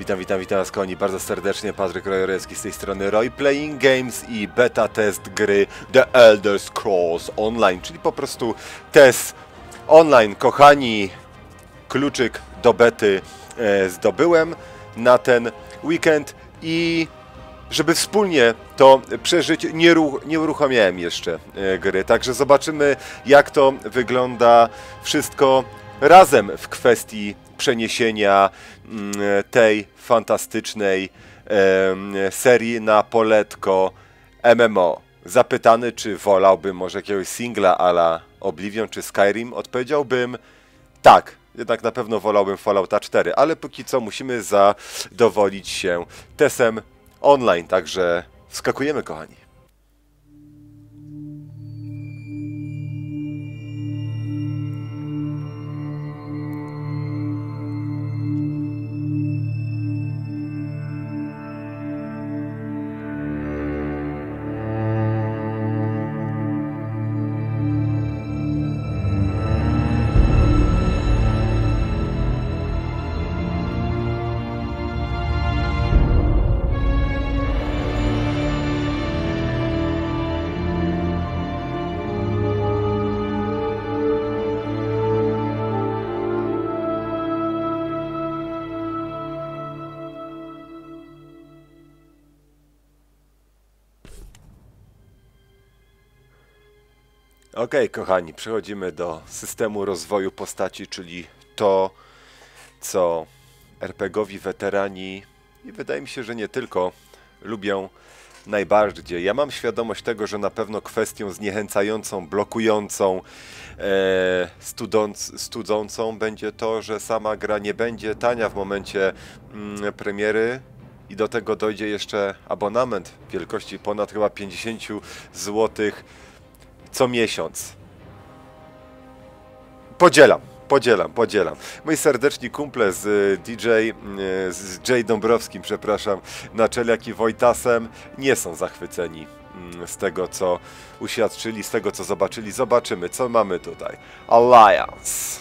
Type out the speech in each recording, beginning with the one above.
Witam was kochani bardzo serdecznie, Patryk Rojorecki z tej strony Roy Playing Games i beta test gry The Elder Scrolls Online, czyli po prostu test online, kochani. Kluczyk do bety zdobyłem na ten weekend i żeby wspólnie to przeżyć, nie uruchamiałem jeszcze gry, także zobaczymy, jak to wygląda wszystko razem w kwestii przeniesienia tej fantastycznej serii na poletko MMO. Zapytany, czy wolałbym może jakiegoś singla a la Oblivion czy Skyrim, odpowiedziałbym tak. Jednak na pewno wolałbym Fallouta 4, ale póki co musimy zadowolić się testem online, także wskakujemy, kochani. Okej, kochani, przechodzimy do systemu rozwoju postaci, czyli to, co RPGowi weterani i wydaje mi się, że nie tylko lubią najbardziej. Ja mam świadomość tego, że na pewno kwestią zniechęcającą, blokującą, studzącą będzie to, że sama gra nie będzie tania w momencie premiery. I do tego dojdzie jeszcze abonament wielkości ponad chyba 50 zł co miesiąc. Podzielam. Moi serdeczni kumple z z J. Dąbrowskim, przepraszam, Naczelak i Wojtasem nie są zachwyceni z tego, co uświadczyli, z tego, co zobaczyli. Zobaczymy, co mamy tutaj. Alliance.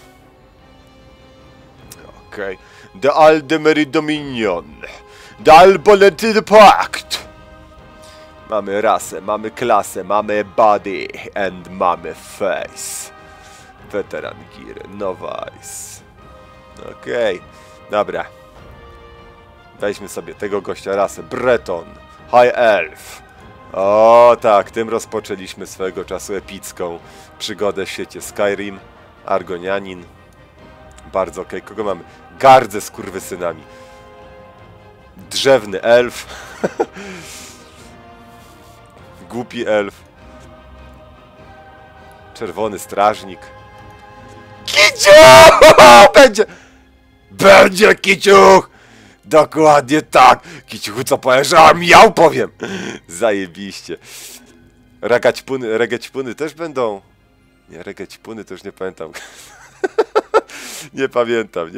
Okej. The Aldemary Dominion. The Albolety Pact. Mamy rasę, mamy klasę, mamy body and mamy face. Weteran Gear, novice. Okej, dobra. Weźmy sobie tego gościa, rasę. Breton, High Elf. O tak, tym rozpoczęliśmy swego czasu epicką przygodę w świecie Skyrim. Argonianin. Bardzo okej. Kogo mamy? Gardzę z kurwysynami. Drzewny elf. Głupi elf. Czerwony strażnik. Kiciuch! Będzie kiciuch! Dokładnie tak! Kiciuchu, co powiesz? A miał, powiem! Zajebiście. Regećpuny też będą? Nie, regećpuny to już nie pamiętam. Nie pamiętam.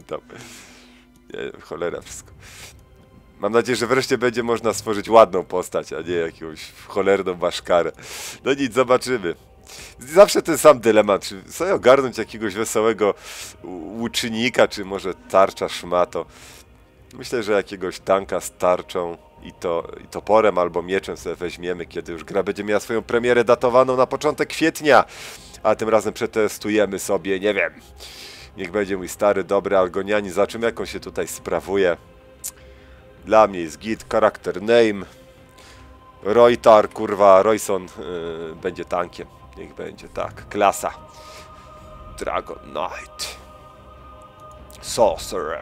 Nie, cholera wszystko. Mam nadzieję, że wreszcie będzie można stworzyć ładną postać, a nie jakąś cholerną baszkarę. No nic, zobaczymy. Zawsze ten sam dylemat, czy sobie ogarnąć jakiegoś wesołego łucznika, czy może tarcza szmato. Myślę, że jakiegoś tanka z tarczą i toporem albo mieczem sobie weźmiemy, kiedy już gra będzie miała swoją premierę datowaną na początek kwietnia. A tym razem przetestujemy sobie, nie wiem, niech będzie mój stary, dobry Argonianin, zobaczymy, jak on się tutaj sprawuje. Dla mnie jest git, character name. Roytar, kurwa, Royson będzie tankiem. Niech będzie, tak. Klasa. Dragon Knight. Sorcerer.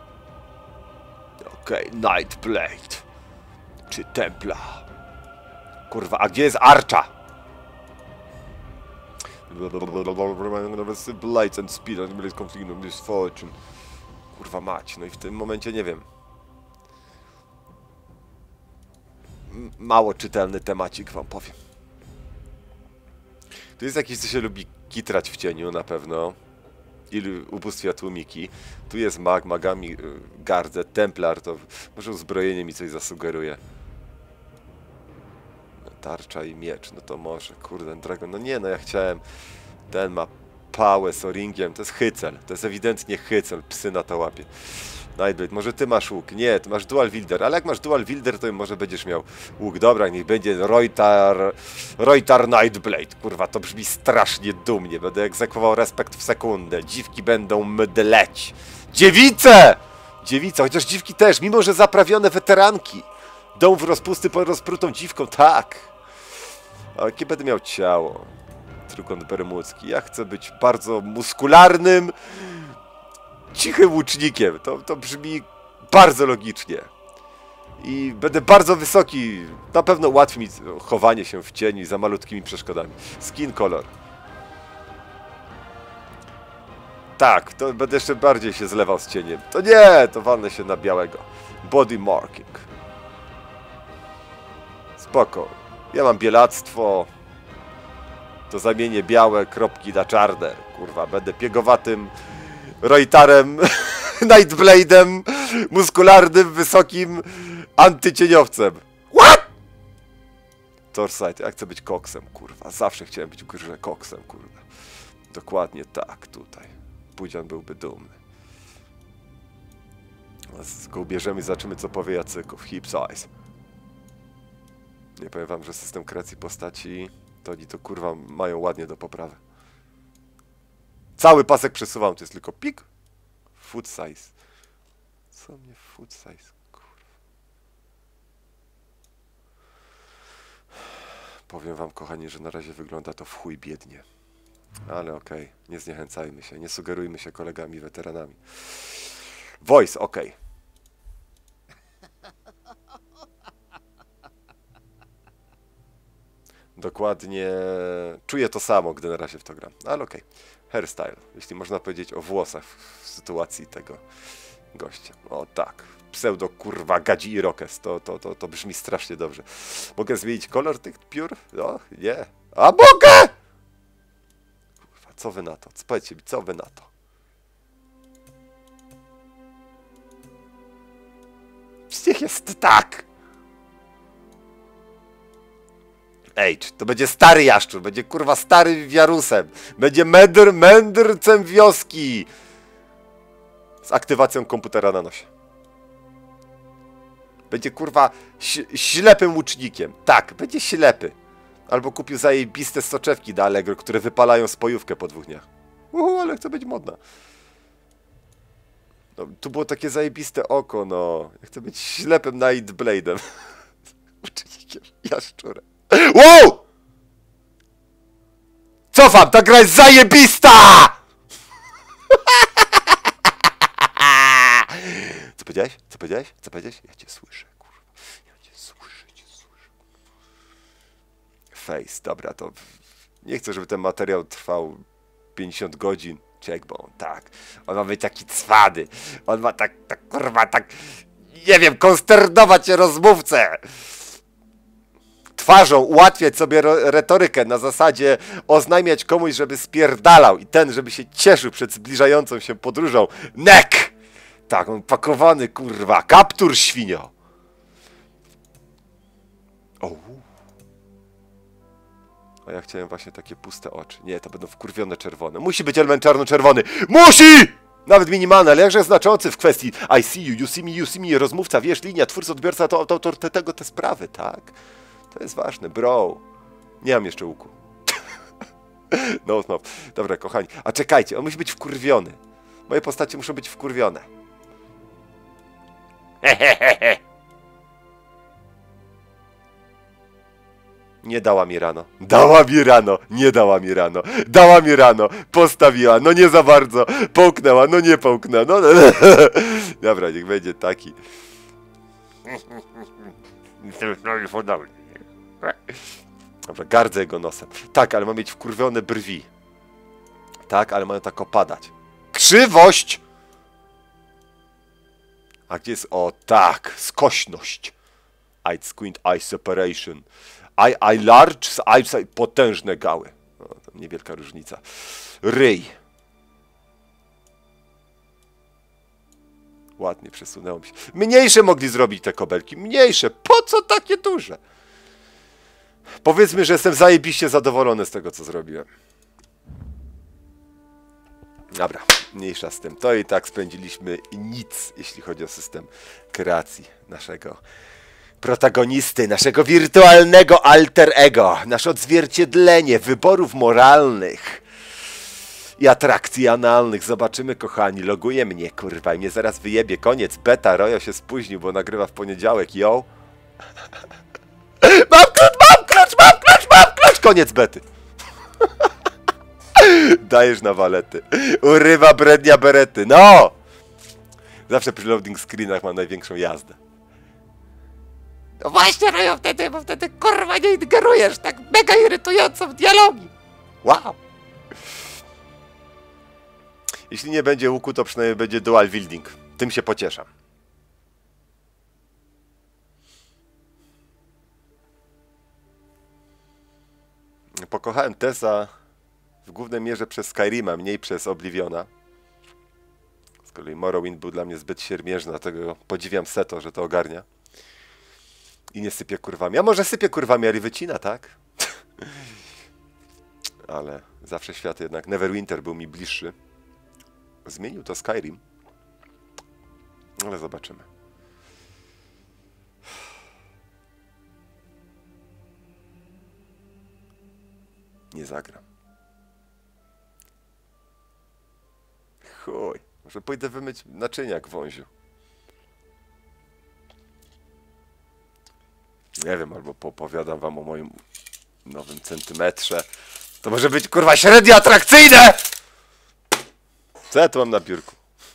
Okej, Nightblade. Czy Templar. Kurwa, a gdzie jest Archa? Blades and speed and conflict of misfortune. Kurwa mać, no i w tym momencie nie wiem. Mało czytelny temacik, wam powiem. Tu jest jakiś, co się lubi kitrać w cieniu na pewno. I ubóstwia tłumiki. Tu jest mag, magami gardzę, templar, to może uzbrojenie mi coś zasugeruje. Tarcza i miecz, no to może, kurde, dragon, no nie, no ja chciałem, ten ma pałę z o-ringiem. To jest hycel. To jest ewidentnie hycel. Psy na to łapie. Nightblade, może ty masz łuk? Nie, ty masz dual wielder, ale jak masz dual wielder, to może będziesz miał łuk. Dobra, niech będzie Reutar Nightblade. Kurwa, to brzmi strasznie dumnie. Będę egzekwował respekt w sekundę. Dziwki będą mdleć. Dziewice! Dziewica, chociaż dziwki też, mimo że zaprawione weteranki. Dom w rozpusty pod rozprutą dziwką, tak. Ale jakie będę miał ciało? Trójkąt bermudzki. Ja chcę być bardzo muskularnym, cichym łucznikiem. To brzmi bardzo logicznie. I będę bardzo wysoki. Na pewno ułatwi mi chowanie się w cieniu za malutkimi przeszkodami. Skin color. Tak, to będę jeszcze bardziej się zlewał z cieniem. To nie, to walnę się na białego. Body marking. Spoko. Ja mam bielactwo. To zamienię białe kropki na czarne. Kurwa, będę piegowatym Reutarem, Nightblade'em, muskularnym, wysokim antycieniowcem. What? Torsight, ja chcę być koksem, kurwa. Zawsze chciałem być koksem, kurwa. Dokładnie tak, tutaj. Pudzian byłby dumny. Go ubierzemy i zobaczymy, co powie Jacyków. Hip size. Nie powiem wam, że system kreacji postaci to oni to kurwa mają ładnie do poprawy. Cały pasek przesuwam, to jest tylko pik. Foot size. Co mnie foot size? Kurwa. Powiem wam, kochani, że na razie wygląda to w chuj biednie. Ale okej, nie zniechęcajmy się, nie sugerujmy się kolegami weteranami. Voice, okej. Dokładnie czuję to samo, gdy na razie w to gram. Ale okej. Hairstyle, jeśli można powiedzieć o włosach w sytuacji tego gościa. O tak. Pseudo kurwa gadzi i rokes. To brzmi strasznie dobrze. Mogę zmienić kolor tych piór? No, nie. A mogę! Kurwa, co wy na to? Powiedzcie mi, co wy na to? Niech jest tak! Age, to będzie stary jaszczur, będzie kurwa stary wiarusem, będzie mędrcem wioski z aktywacją komputera na nosie. Będzie kurwa ślepym łucznikiem, tak, będzie ślepy. Albo kupił zajebiste soczewki na Allegro, które wypalają spojówkę po 2 dniach. Ale chcę być modna. No, tu było takie zajebiste oko, no. Ja chcę być ślepym Nightblade'em. Łucznikiem, jaszczurem. Wow! Cofam, ta gra jest zajebista! Co powiedziałeś? Co powiedziałeś? Co powiedziałeś? Ja cię słyszę, kurwa. Ja cię słyszę, Face, dobra, to... Nie chcę, żeby ten materiał trwał 50 godzin. Checkbone, tak. On ma być taki cwany. On ma tak kurwa, tak... Nie wiem, konsternować rozmówcę. Twarzą ułatwiać sobie retorykę na zasadzie oznajmiać komuś, żeby spierdalał i ten, żeby się cieszył przed zbliżającą się podróżą. Nek! Tak, on pakowany, kurwa. Kaptur, świnio! O. A ja chciałem właśnie takie puste oczy. Nie, to będą wkurwione czerwone. Musi być element czarno-czerwony. MUSI! Nawet minimalny, ale jakże znaczący w kwestii I see you, you see me, rozmówca, wiesz, linia, twórca, odbiorca, to autor tego, te sprawy, tak? To jest ważne, bro. Nie mam jeszcze łuku. No. Dobra, kochani. A czekajcie, on musi być wkurwiony. Moje postacie muszą być wkurwione. Nie dała mi rano. Dała mi rano. Nie dała mi rano. Dała mi rano. Postawiła. No nie za bardzo. Połknęła. No nie połknęła. No. Dobra, niech będzie taki. Dobra, gardzę jego nosem. Tak, ale ma mieć wkurwione brwi. Tak, ale mają tak opadać. Krzywość! A gdzie jest? O tak, skośność. Eye squint, eye separation. Eye large, eye potężne gały. No, to niewielka różnica. Ryj. Ładnie przesunęło mi się. Mniejsze mogli zrobić te kobelki. Mniejsze. Po co takie duże? Powiedzmy, że jestem zajebiście zadowolony z tego, co zrobiłem. Dobra, mniejsza z tym. To i tak spędziliśmy nic, jeśli chodzi o system kreacji naszego protagonisty, naszego wirtualnego alter ego, nasze odzwierciedlenie wyborów moralnych i atrakcji analnych. Zobaczymy, kochani, loguje mnie, kurwa, i mnie zaraz wyjebie. Koniec, beta, Rojo się spóźnił, bo nagrywa w poniedziałek, yo. Mam klucz! Koniec bety. Dajesz na walety. Urywa brednia berety, no! Zawsze przy loading screenach mam największą jazdę. No właśnie, Rojo, wtedy, bo wtedy, kurwa, nie ingerujesz tak mega irytująco w dialogi. Wow! Jeśli nie będzie łuku, to przynajmniej będzie dual wielding. Tym się pocieszam. Pokochałem Tessa w głównej mierze przez Skyrima, mniej przez Obliviona. Z kolei Morrowind był dla mnie zbyt siermiężny, dlatego podziwiam Seto, że to ogarnia. I nie sypie kurwami. A może sypie kurwami, ale wycina, tak? Ale zawsze świat jednak. Neverwinter był mi bliższy. Zmienił to Skyrim. Ale zobaczymy. Nie zagram. Chuj. Może pójdę wymyć naczynia, Gwąziu. Nie wiem, albo poopowiadam wam o moim nowym centymetrze. To może być, kurwa, średnio atrakcyjne! Co ja tu mam na biurku?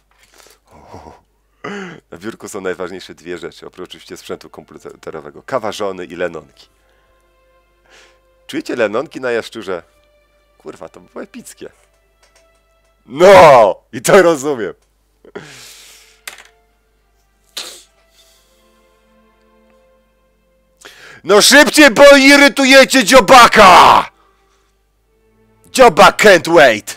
Na biurku są najważniejsze dwie rzeczy, oprócz oczywiście sprzętu komputerowego. Kawa żony i lenonki. Czujecie lenonki na jaszczurze? Kurwa, to było epickie. No! I to rozumiem. No szybciej, bo irytujecie dziobaka! Dziobak can't wait!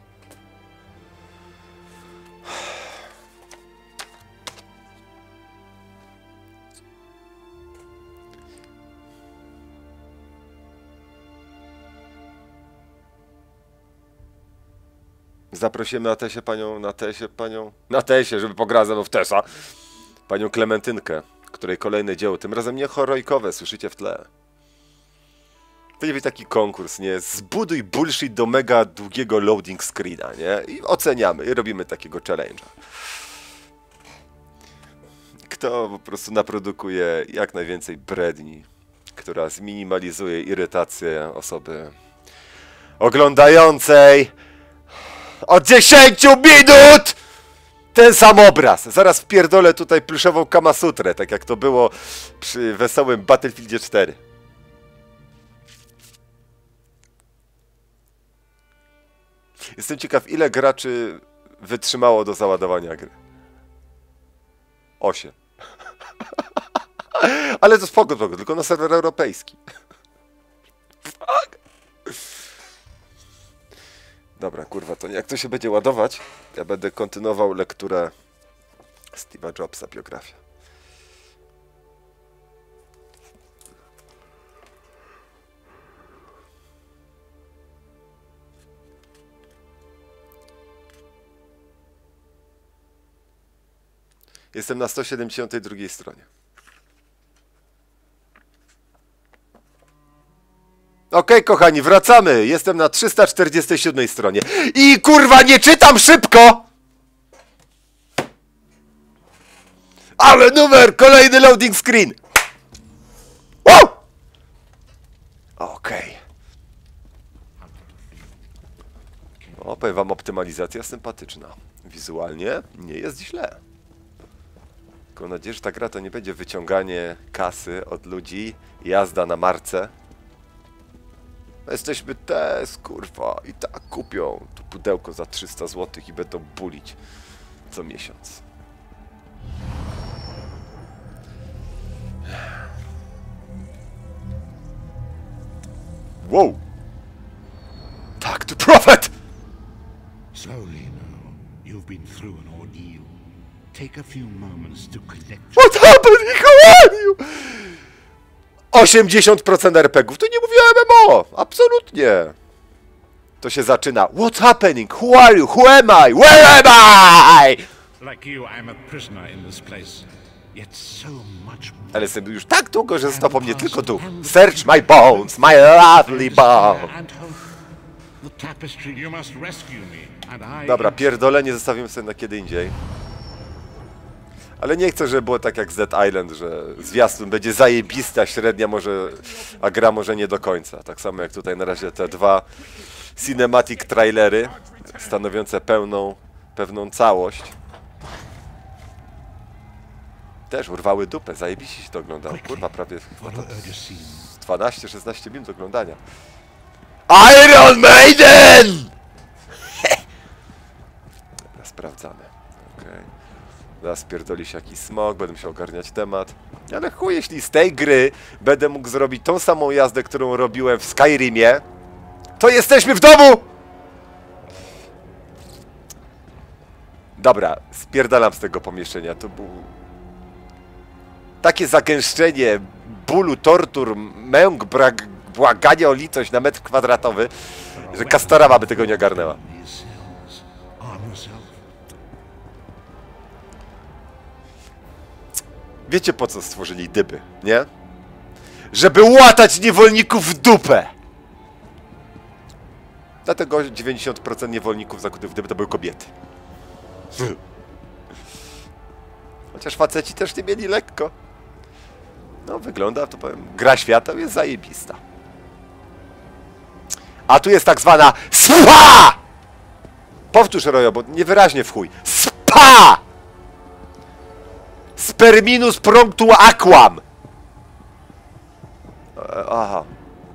Zaprosimy na Tesie, żeby pograła ze mną w Tesa. Panią Klementynkę, której kolejne dzieło, tym razem nie heroikowe, słyszycie w tle. To nie być taki konkurs, nie? Zbuduj bullshit do mega długiego loading screena, nie? I oceniamy, i robimy takiego challenge'a. Kto po prostu naprodukuje jak najwięcej bredni, która zminimalizuje irytację osoby oglądającej od 10 minut ten sam obraz. Zaraz wpierdolę tutaj pluszową Kamasutrę, tak jak to było przy wesołym Battlefieldzie 4. Jestem ciekaw, ile graczy wytrzymało do załadowania gry. 8. Ale to spoko, tylko na serwer europejski. Fuck. Dobra, kurwa, to jak to się będzie ładować, ja będę kontynuował lekturę Steve'a Jobsa, biografia. Jestem na 172 stronie. Okej, kochani, wracamy. Jestem na 347 stronie. I kurwa, nie czytam szybko! Ale numer! Kolejny loading screen! Okej. O, powiem wam, optymalizacja sympatyczna. Wizualnie nie jest źle. Tylko mam nadzieję, że ta gra to nie będzie wyciąganie kasy od ludzi, jazda na marce. Jesteśmy też, kurwa, i tak kupią to pudełko za 300 zł i będą bulić co miesiąc. Wow! Tak, to prophet! Slowly now, you've been through an ordeal. Take a few moments to collect. What happened? How are you? 80% RPGów, to nie mówiłem MMO! Absolutnie! to się zaczyna what's happening? Who are you? Who am I? Where am I? Like you, I'm a prisoner in this place. Yet so much more. Ale jestem już tak długo, że stopą mnie tylko tu. Search my bones, my lovely bones. The tapestry, you must rescue me, and I... Dobra, pierdolenie zostawimy sobie na kiedy indziej. Ale nie chcę, żeby było tak jak Z Island, że zwiastun będzie zajebista, średnia może, a gra może nie do końca. Tak samo jak tutaj na razie te dwa cinematic trailery, stanowiące pewną całość. Też urwały dupę, zajebiście się to oglądało. Kurwa, prawie 12-16 minut oglądania. Iron Maiden! Dobra, sprawdzamy. Okay. Zaraz pierdoli się jakiś smog, będę musiał ogarniać temat. Ale chuj, jeśli z tej gry będę mógł zrobić tą samą jazdę, którą robiłem w Skyrimie, to jesteśmy w domu! Dobra, spierdalam z tego pomieszczenia. To był... takie zagęszczenie bólu, tortur, męk, błagania o litość na metr kwadratowy, że Kastorama by tego nie ogarnęła. Wiecie, po co stworzyli dyby, nie? Żeby łatać niewolników w dupę! Dlatego 90% niewolników zakutych w dyby to były kobiety. Chociaż faceci też nie mieli lekko. No, wygląda, to powiem, gra świata jest zajebista. A tu jest tak zwana SPA! Powtórz, Rojo, bo niewyraźnie w chuj. SPA! Sperminus promptu aquam! Aha.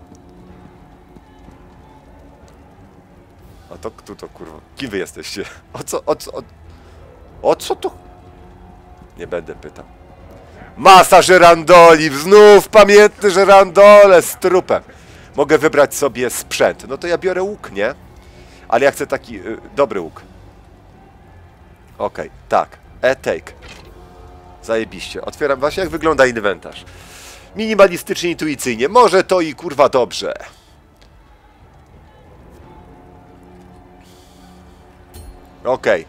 A to kto to, kurwa? Kim wy jesteście? O co tu? Nie będę pytał. Masa żerandoli! Znów pamiętny żerandole z trupem. Mogę wybrać sobie sprzęt. No to ja biorę łuk, nie? Ale ja chcę taki dobry łuk. Okej, tak. E-take. Zajebiście. Otwieram właśnie, jak wygląda inwentarz. Minimalistycznie, intuicyjnie. Może to i kurwa dobrze. Okej.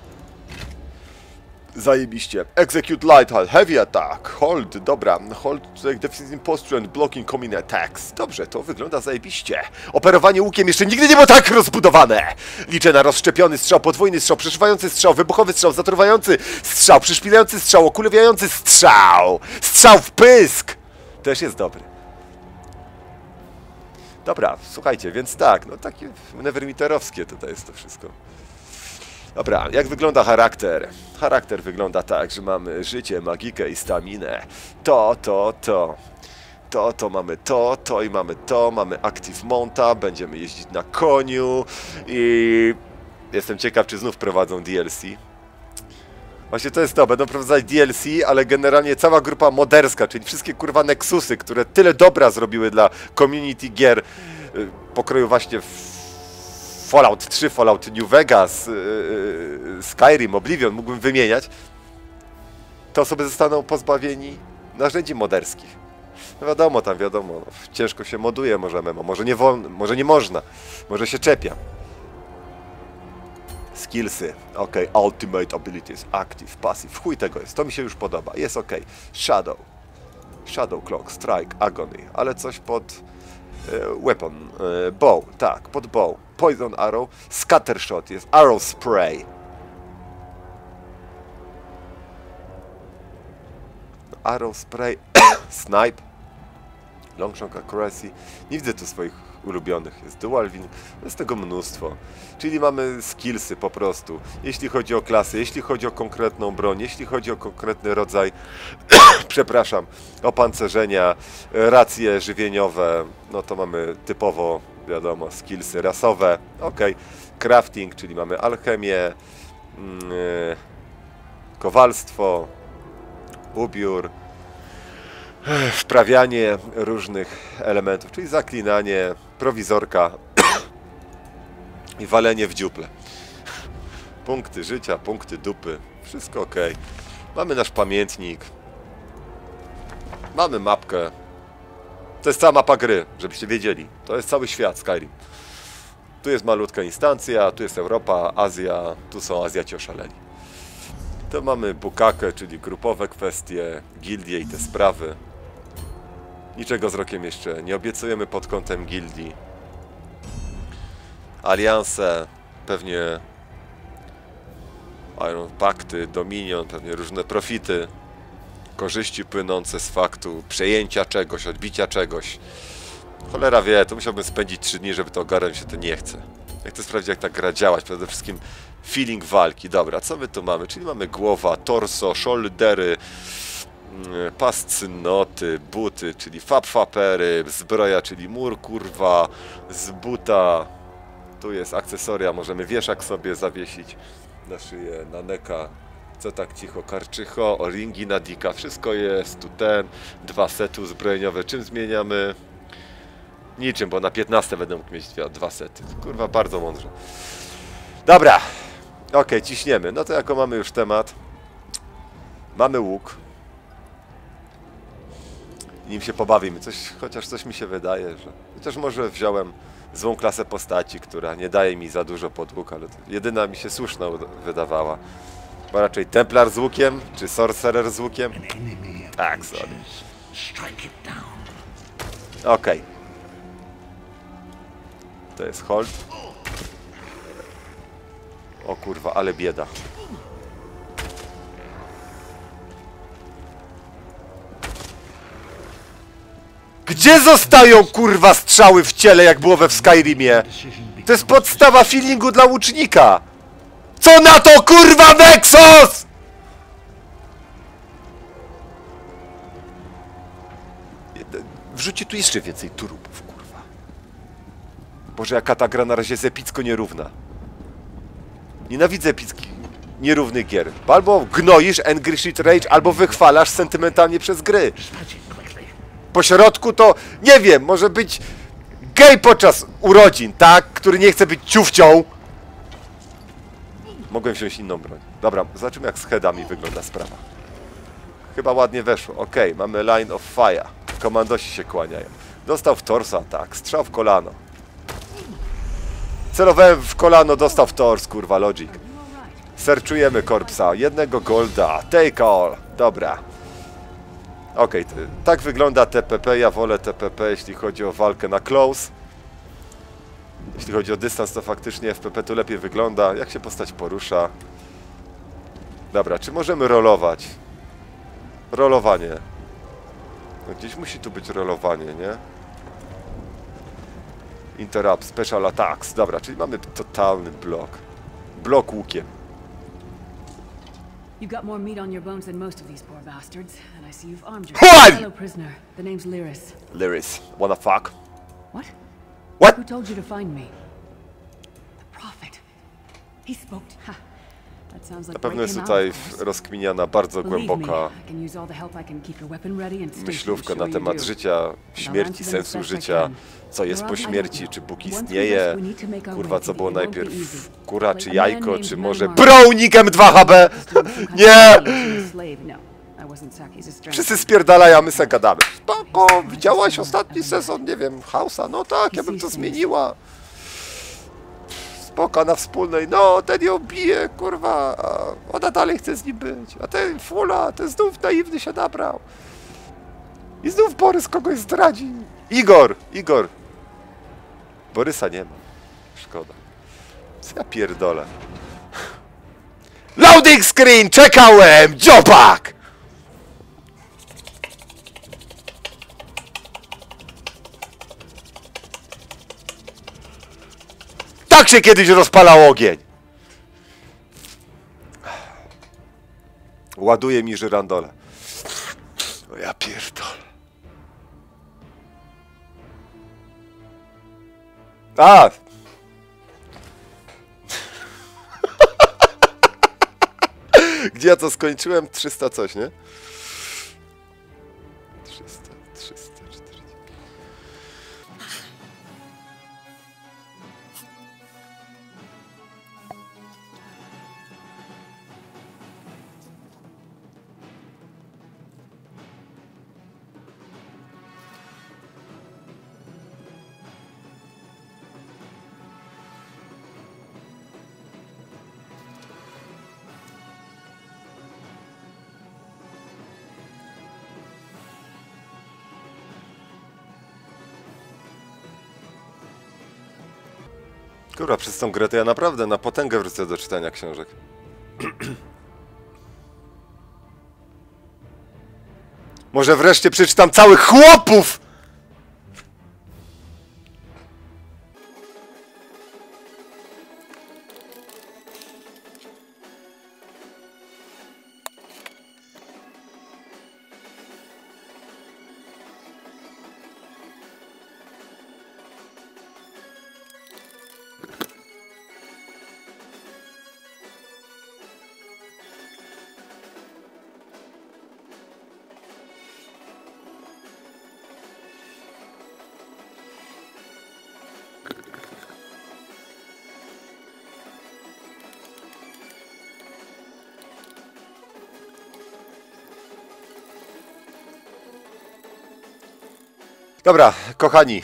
Zajebiście. Execute light, heavy attack, hold, dobra, hold defensive posture and blocking common attacks. Dobrze, to wygląda zajebiście. Operowanie łukiem jeszcze nigdy nie było tak rozbudowane. Liczę na rozszczepiony strzał, podwójny strzał, przeszywający strzał, wybuchowy strzał, zatruwający strzał, przyszpilający strzał, okulewiający strzał. Strzał w pysk! Też jest dobry. Dobra, słuchajcie, więc tak, no takie nevermitterowskie tutaj jest to wszystko. Dobra, jak wygląda charakter? Charakter wygląda tak, że mamy życie, magikę i staminę. To mamy to i mamy to. Mamy Active Mounta, będziemy jeździć na koniu i... Jestem ciekaw, czy znów prowadzą DLC. Właśnie to jest to, będą prowadzać DLC, ale generalnie cała grupa moderska, czyli wszystkie kurwa Nexusy, które tyle dobra zrobiły dla community gier pokroju właśnie Fallout 3, Fallout New Vegas, Skyrim, Oblivion, mógłbym wymieniać, te osoby zostaną pozbawieni narzędzi moderskich. No wiadomo, tam wiadomo, no, ciężko się moduje może MMO, może nie wolno, może nie można, może się czepia. Skillsy, ok, Ultimate Abilities, Active, Passive, chuj tego jest, to mi się już podoba, jest ok. Shadow, Shadow Cloak, Strike, Agony, ale coś pod weapon, bow, tak, pod bow, Poison Arrow, Scattershot, jest Arrow Spray. Arrow Spray, Snipe, Longshank Accuracy, nie widzę tu swoich ulubionych, jest Dual Wind, jest tego mnóstwo. Czyli mamy skillsy po prostu, jeśli chodzi o klasy, jeśli chodzi o konkretną broń, jeśli chodzi o konkretny rodzaj, przepraszam, opancerzenia, racje żywieniowe, no to mamy typowo, wiadomo, skillsy rasowe, ok, crafting, czyli mamy alchemię, kowalstwo, ubiór, wprawianie różnych elementów, czyli zaklinanie, prowizorka i walenie w dziuple. Punkty życia, punkty dupy, wszystko ok. Mamy nasz pamiętnik, mamy mapkę. To jest cała mapa gry, żebyście wiedzieli. To jest cały świat Skyrim. Tu jest malutka instancja, tu jest Europa, Azja, tu są Azjaci oszaleni. To mamy bukakę, czyli grupowe kwestie, gildie i te sprawy. Niczego z rokiem jeszcze nie obiecujemy pod kątem gildii. Alianse, pewnie Iron Pakty, Dominion, pewnie różne profity, korzyści płynące z faktu przejęcia czegoś, odbicia czegoś. Cholera wie, to musiałbym spędzić 3 dni, żeby to ogarnąć, się to nie chce. Ja chcę sprawdzić, jak ta gra działać, przede wszystkim feeling walki. Dobra, co my tu mamy? Czyli mamy głowa, torso, shouldery, pas cnoty, buty, czyli fab-fapery, zbroja, czyli mur, kurwa, z buta. Tu jest akcesoria, możemy wieszak sobie zawiesić na szyję, na neka. Co tak cicho, karczycho, o-ringi na dika, wszystko jest, tu ten, 2 sety uzbrojeniowe, czym zmieniamy? Niczym, bo na 15 będę mógł mieć 2 sety, kurwa, bardzo mądrze. Dobra, okej, ciśniemy, no to jako mamy już temat, mamy łuk, nim się pobawimy, chociaż coś mi się wydaje, że, chociaż może wziąłem złą klasę postaci, która nie daje mi za dużo pod łuk, ale jedyna mi się słuszna wydawała. Bo raczej Templar z łukiem, czy Sorcerer z łukiem? Tak, sorry. Okej. To jest hold. O kurwa, ale bieda. Gdzie zostają kurwa strzały w ciele, jak było we Skyrimie? To jest podstawa feelingu dla łucznika! Co na to, kurwa, Nexus?! Wrzuci tu jeszcze więcej turupów, kurwa. Boże, jaka ta gra na razie jest epicko nierówna. Nienawidzę epickich, nierównych gier. Bo albo gnoisz Angry Shit Rage, albo wychwalasz sentymentalnie przez gry. Po środku to, nie wiem, może być gej podczas urodzin, tak? Który nie chce być ciufcią. Mogłem wziąć inną broń. Dobra, zobaczymy, jak z headami wygląda sprawa. Chyba ładnie weszło. Okej, mamy line of fire. Komandosi się kłaniają. Dostał w torso, tak. Strzał w kolano. Celowałem w kolano, dostał w tors, kurwa, logic. Serczujemy korpsa. 1 golda. Take all. Dobra. Okej, tak wygląda TPP. Ja wolę TPP, jeśli chodzi o walkę na close. Jeśli chodzi o dystans, to faktycznie FPP tu lepiej wygląda. Jak się postać porusza. Dobra, czy możemy rolować? Rolowanie. No gdzieś musi tu być rolowanie, nie? Interrupt, special attacks. Dobra, czyli mamy totalny blok. Blok łukiem. You got more meat on your bones than most of these poor bastards, and I see you've armed yourself. Hello, prisoner. The name's Lyris. Lyris, wanna fuck? What? What? Who told you to find me? The prophet. He spoke. Ha. That sounds like Na pewno jest tutaj rozkminiana bardzo głęboka myślówka na temat życia, śmierci, sensu życia, co jest po śmierci, czy Bóg istnieje, kurwa, co było najpierw, kura czy jajko, czy może Brownik M2HB? Nie! Wszyscy spierdalają, a my se gadamy. Spoko, widziałaś ostatni sezon, nie wiem, House'a? No tak, ja bym to zmieniła. Spoko, na wspólnej, no, ten ją bije, kurwa, a ona dalej chce z nim być, a ten fula, ten znów naiwny się nabrał. I znów Borys kogoś zdradzi. Igor! Borysa nie ma. Szkoda. Co ja pierdolę? Loading screen! Czekałem! Dziobak! Tak się kiedyś rozpalał ogień! Ładuje mi żyrandole. O ja pierdolę. A! Gdzie ja to skończyłem? 300 coś, nie? 340. Kurwa, przez tą grę to ja naprawdę na potęgę wrócę do czytania książek. Może wreszcie przeczytam całych chłopów! Dobra, kochani.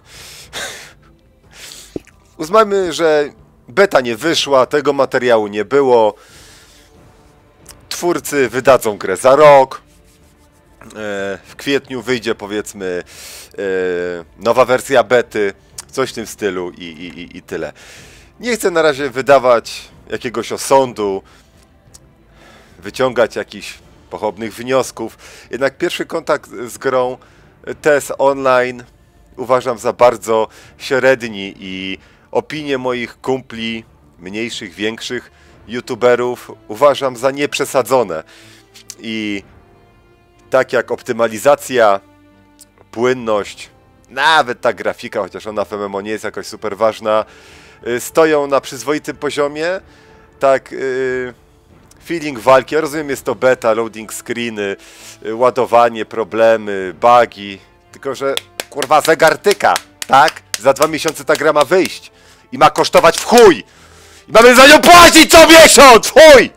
Uznajmy, że beta nie wyszła, tego materiału nie było. Twórcy wydadzą grę za rok. W kwietniu wyjdzie, powiedzmy, nowa wersja bety, coś w tym stylu i tyle. Nie chcę na razie wydawać jakiegoś osądu, wyciągać jakichś pochopnych wniosków. Jednak pierwszy kontakt z grą TES Online uważam za bardzo średni i opinie moich kumpli, mniejszych, większych youtuberów uważam za nieprzesadzone. I tak jak optymalizacja, płynność, nawet ta grafika, chociaż ona w MMO nie jest jakoś super ważna, stoją na przyzwoitym poziomie, tak feeling walki, ja rozumiem, jest to beta, loading screeny, ładowanie, problemy, bugi, tylko że kurwa zegar tyka, tak? Za 2 miesiące ta gra ma wyjść i ma kosztować w chuj! I mamy za nią płacić co miesiąc! W chuj!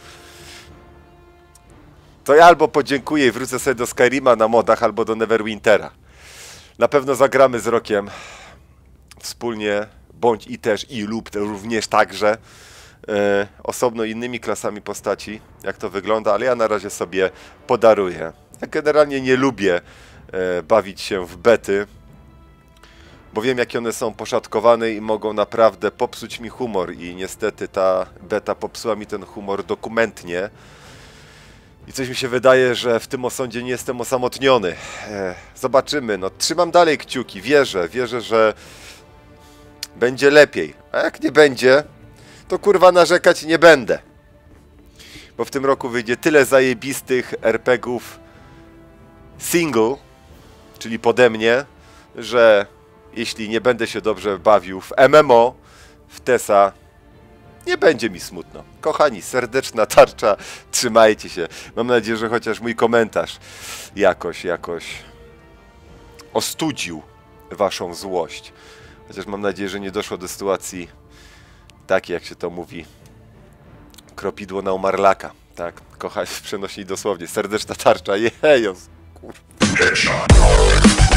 To ja albo podziękuję i wrócę sobie do Skyrima na modach, albo do Neverwintera. Na pewno zagramy z Rokiem wspólnie, bądź i też i lub również także osobno innymi klasami postaci, jak to wygląda, ale ja na razie sobie podaruję. Ja generalnie nie lubię bawić się w bety, bo wiem, jakie one są poszatkowane i mogą naprawdę popsuć mi humor i niestety ta beta popsuła mi ten humor dokumentnie. I coś mi się wydaje, że w tym osądzie nie jestem osamotniony. Zobaczymy, no trzymam dalej kciuki, wierzę, że będzie lepiej. A jak nie będzie, to kurwa narzekać nie będę. Bo w tym roku wyjdzie tyle zajebistych RPGów single, czyli pode mnie, że jeśli nie będę się dobrze bawił w MMO, w TESa, nie będzie mi smutno. Kochani, serdeczna tarcza, trzymajcie się. Mam nadzieję, że chociaż mój komentarz jakoś ostudził waszą złość. Chociaż mam nadzieję, że nie doszło do sytuacji takiej, jak się to mówi, kropidło na umarlaka. Tak, kochani, przenośni dosłownie. Serdeczna tarcza, jejos, kurwa.